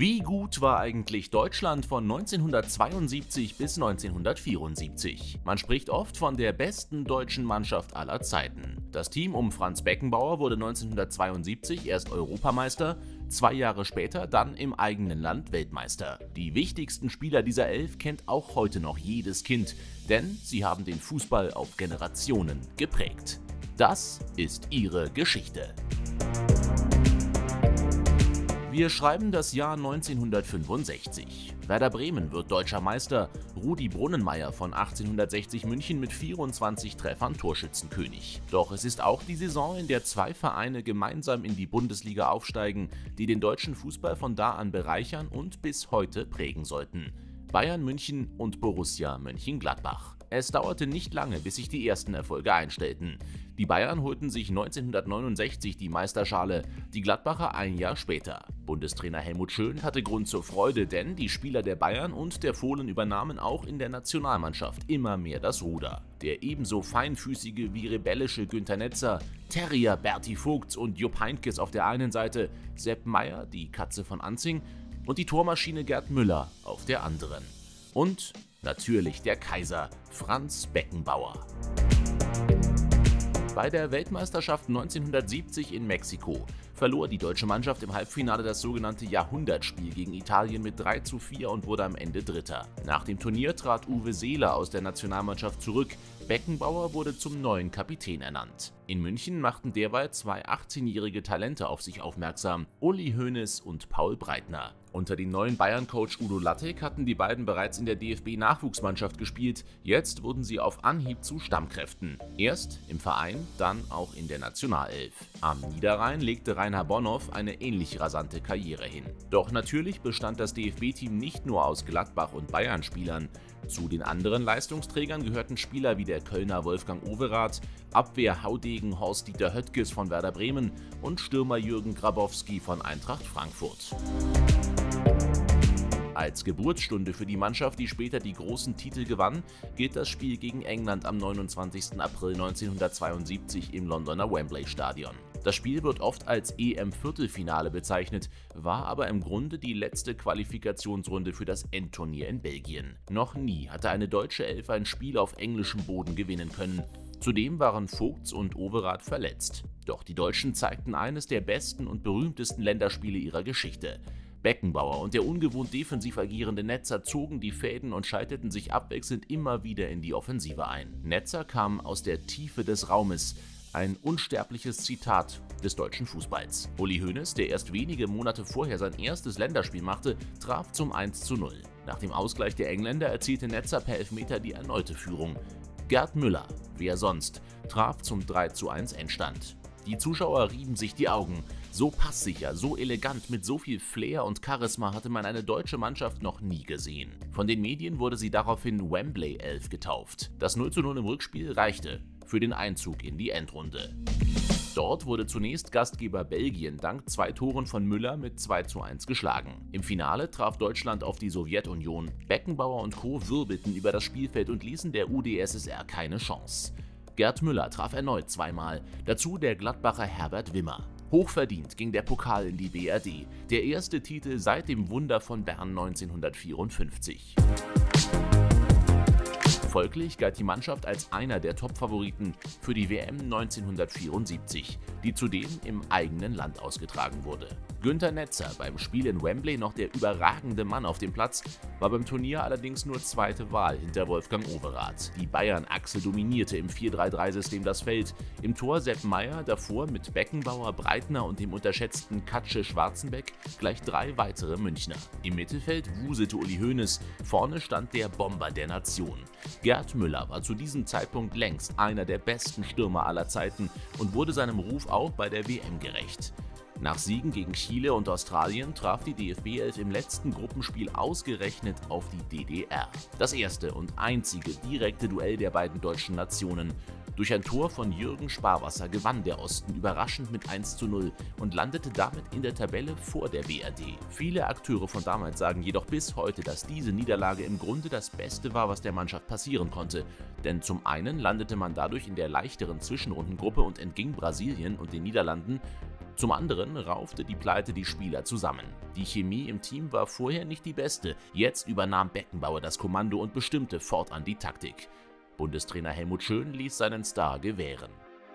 Wie gut war eigentlich Deutschland von 1972 bis 1974? Man spricht oft von der besten deutschen Mannschaft aller Zeiten. Das Team um Franz Beckenbauer wurde 1972 erst Europameister, 2 Jahre später dann im eigenen Land Weltmeister. Die wichtigsten Spieler dieser Elf kennt auch heute noch jedes Kind, denn sie haben den Fußball auf Generationen geprägt. Das ist ihre Geschichte. Wir schreiben das Jahr 1965. Werder Bremen wird deutscher Meister, Rudi Brunnenmeier von 1860 München mit 24 Treffern Torschützenkönig. Doch es ist auch die Saison, in der 2 Vereine gemeinsam in die Bundesliga aufsteigen, die den deutschen Fußball von da an bereichern und bis heute prägen sollten: Bayern München und Borussia Mönchengladbach. Es dauerte nicht lange, bis sich die ersten Erfolge einstellten. Die Bayern holten sich 1969 die Meisterschale, die Gladbacher ein Jahr später. Bundestrainer Helmut Schön hatte Grund zur Freude, denn die Spieler der Bayern und der Fohlen übernahmen auch in der Nationalmannschaft immer mehr das Ruder. Der ebenso feinfüßige wie rebellische Günter Netzer, Terrier Berti Vogts und Jupp Heynckes auf der einen Seite, Sepp Maier, die Katze von Anzing, und die Tormaschine Gerd Müller auf der anderen. Und natürlich der Kaiser, Franz Beckenbauer. Bei der Weltmeisterschaft 1970 in Mexiko verlor die deutsche Mannschaft im Halbfinale das sogenannte Jahrhundertspiel gegen Italien mit 3:4 und wurde am Ende Dritter. Nach dem Turnier trat Uwe Seeler aus der Nationalmannschaft zurück. Beckenbauer wurde zum neuen Kapitän ernannt. In München machten derweil 2 18-jährige Talente auf sich aufmerksam: Uli Hoeneß und Paul Breitner. Unter dem neuen Bayern-Coach Udo Lattek hatten die beiden bereits in der DFB-Nachwuchsmannschaft gespielt. Jetzt wurden sie auf Anhieb zu Stammkräften. Erst im Verein, dann auch in der Nationalelf. Am Niederrhein legte Rainer Bonhoff eine ähnlich rasante Karriere hin. Doch natürlich bestand das DFB-Team nicht nur aus Gladbach- und Bayern-Spielern. Zu den anderen Leistungsträgern gehörten Spieler wie der Kölner Wolfgang Overath, Abwehr-Haudegen Horst-Dieter Höttges von Werder Bremen und Stürmer Jürgen Grabowski von Eintracht Frankfurt. Als Geburtsstunde für die Mannschaft, die später die großen Titel gewann, gilt das Spiel gegen England am 29. April 1972 im Londoner Wembley Stadion. Das Spiel wird oft als EM-Viertelfinale bezeichnet, war aber im Grunde die letzte Qualifikationsrunde für das Endturnier in Belgien. Noch nie hatte eine deutsche Elf ein Spiel auf englischem Boden gewinnen können. Zudem waren Vogts und Overath verletzt. Doch die Deutschen zeigten eines der besten und berühmtesten Länderspiele ihrer Geschichte. Beckenbauer und der ungewohnt defensiv agierende Netzer zogen die Fäden und schalteten sich abwechselnd immer wieder in die Offensive ein. Netzer kam aus der Tiefe des Raumes. Ein unsterbliches Zitat des deutschen Fußballs. Uli Hoeneß, der erst wenige Monate vorher sein erstes Länderspiel machte, traf zum 1:0. Nach dem Ausgleich der Engländer erzielte Netzer per Elfmeter die erneute Führung. Gerd Müller, wer sonst, traf zum 3:1 Endstand. Die Zuschauer rieben sich die Augen. So passsicher, so elegant, mit so viel Flair und Charisma hatte man eine deutsche Mannschaft noch nie gesehen. Von den Medien wurde sie daraufhin Wembley 11 getauft. Das 0:0 im Rückspiel reichte für den Einzug in die Endrunde. Dort wurde zunächst Gastgeber Belgien dank 2 Toren von Müller mit 2:1 geschlagen. Im Finale traf Deutschland auf die Sowjetunion. Beckenbauer und Co. wirbelten über das Spielfeld und ließen der UdSSR keine Chance. Gerd Müller traf erneut 2-mal, dazu der Gladbacher Herbert Wimmer. Hochverdient ging der Pokal in die BRD, der erste Titel seit dem Wunder von Bern 1954. Folglich galt die Mannschaft als einer der Top-Favoriten für die WM 1974, die zudem im eigenen Land ausgetragen wurde. Günter Netzer, beim Spiel in Wembley noch der überragende Mann auf dem Platz, war beim Turnier allerdings nur zweite Wahl hinter Wolfgang Overath. Die Bayern-Achse dominierte im 4-3-3-System das Feld. Im Tor Sepp Maier, davor mit Beckenbauer, Breitner und dem unterschätzten Katsche Schwarzenbeck gleich 3 weitere Münchner. Im Mittelfeld wuselte Uli Hoeneß, vorne stand der Bomber der Nation. Gerd Müller war zu diesem Zeitpunkt längst einer der besten Stürmer aller Zeiten und wurde seinem Ruf auch bei der WM gerecht. Nach Siegen gegen Chile und Australien traf die DFB-Elf im letzten Gruppenspiel ausgerechnet auf die DDR. Das erste und einzige direkte Duell der beiden deutschen Nationen. Durch ein Tor von Jürgen Sparwasser gewann der Osten überraschend mit 1:0 und landete damit in der Tabelle vor der BRD. Viele Akteure von damals sagen jedoch bis heute, dass diese Niederlage im Grunde das Beste war, was der Mannschaft passieren konnte. Denn zum einen landete man dadurch in der leichteren Zwischenrundengruppe und entging Brasilien und den Niederlanden. Zum anderen raufte die Pleite die Spieler zusammen. Die Chemie im Team war vorher nicht die beste, jetzt übernahm Beckenbauer das Kommando und bestimmte fortan die Taktik. Bundestrainer Helmut Schön ließ seinen Star gewähren.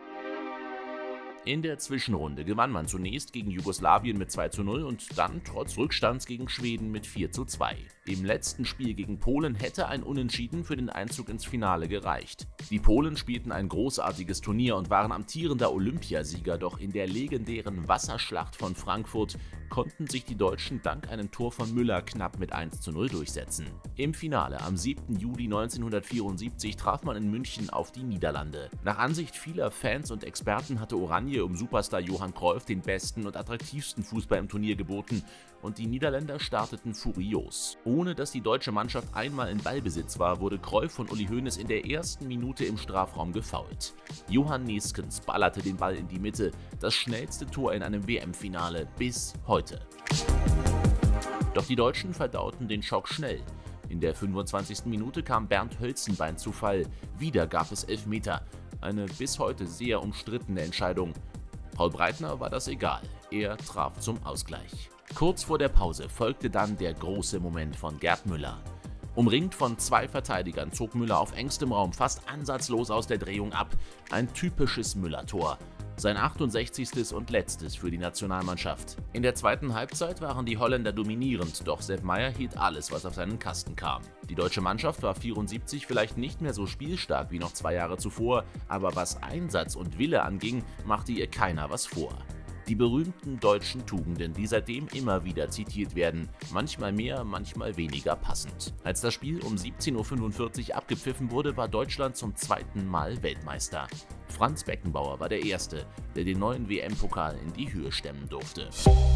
In der Zwischenrunde gewann man zunächst gegen Jugoslawien mit 2:0 und dann trotz Rückstands gegen Schweden mit 4:2. Im letzten Spiel gegen Polen hätte ein Unentschieden für den Einzug ins Finale gereicht. Die Polen spielten ein großartiges Turnier und waren amtierender Olympiasieger, doch in der legendären Wasserschlacht von Frankfurt konnten sich die Deutschen dank einem Tor von Müller knapp mit 1:0 durchsetzen. Im Finale am 7. Juli 1974 traf man in München auf die Niederlande. Nach Ansicht vieler Fans und Experten hatte Oranje um Superstar Johan Cruyff den besten und attraktivsten Fußball im Turnier geboten und die Niederländer starteten furios. Ohne dass die deutsche Mannschaft einmal in Ballbesitz war, wurde Cruyff von Uli Hoeneß in der ersten Minute im Strafraum gefoult. Johan Neeskens ballerte den Ball in die Mitte, das schnellste Tor in einem WM-Finale bis heute. Doch die Deutschen verdauten den Schock schnell. In der 25. Minute kam Bernd Hölzenbein zu Fall, wieder gab es Elfmeter. Eine bis heute sehr umstrittene Entscheidung. Paul Breitner war das egal, er traf zum Ausgleich. Kurz vor der Pause folgte dann der große Moment von Gerd Müller. Umringt von zwei Verteidigern zog Müller auf engstem Raum fast ansatzlos aus der Drehung ab. Ein typisches Müller-Tor. Sein 68. und letztes für die Nationalmannschaft. In der zweiten Halbzeit waren die Holländer dominierend, doch Sepp Maier hielt alles, was auf seinen Kasten kam. Die deutsche Mannschaft war 74 vielleicht nicht mehr so spielstark wie noch 2 Jahre zuvor, aber was Einsatz und Wille anging, machte ihr keiner was vor. Die berühmten deutschen Tugenden, die seitdem immer wieder zitiert werden, manchmal mehr, manchmal weniger passend. Als das Spiel um 17:45 Uhr abgepfiffen wurde, war Deutschland zum 2. Mal Weltmeister. Franz Beckenbauer war der Erste, der den neuen WM-Pokal in die Höhe stemmen durfte.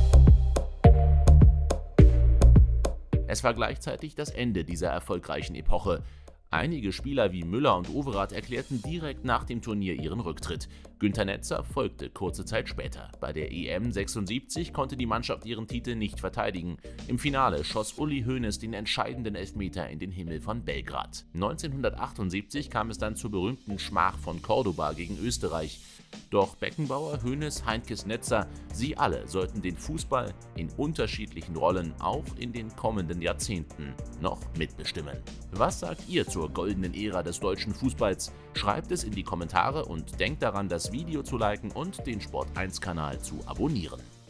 Es war gleichzeitig das Ende dieser erfolgreichen Epoche. Einige Spieler wie Müller und Overath erklärten direkt nach dem Turnier ihren Rücktritt. Günter Netzer folgte kurze Zeit später. Bei der EM 76 konnte die Mannschaft ihren Titel nicht verteidigen. Im Finale schoss Uli Hoeneß den entscheidenden Elfmeter in den Himmel von Belgrad. 1978 kam es dann zur berühmten Schmach von Cordoba gegen Österreich. Doch Beckenbauer, Hoeneß, Heinkes, Netzer, sie alle sollten den Fußball in unterschiedlichen Rollen auch in den kommenden Jahrzehnten noch mitbestimmen. Was sagt ihr zur goldenen Ära des deutschen Fußballs? Schreibt es in die Kommentare und denkt daran, das Video zu liken und den Sport1-Kanal zu abonnieren.